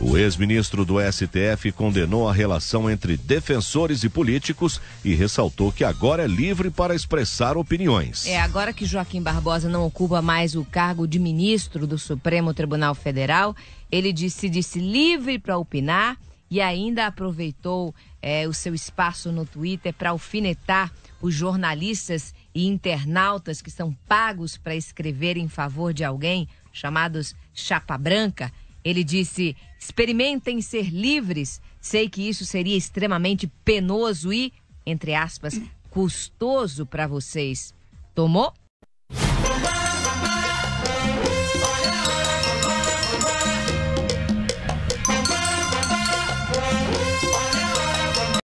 O ex-ministro do STF condenou a relação entre defensores e políticos e ressaltou que agora é livre para expressar opiniões. Agora que Joaquim Barbosa não ocupa mais o cargo de ministro do Supremo Tribunal Federal, ele se disse livre para opinar e ainda aproveitou o seu espaço no Twitter para alfinetar os jornalistas e internautas que são pagos para escrever em favor de alguém, chamados chapa branca. Ele disse: experimentem ser livres, sei que isso seria extremamente penoso e, entre aspas, custoso para vocês. Tomou?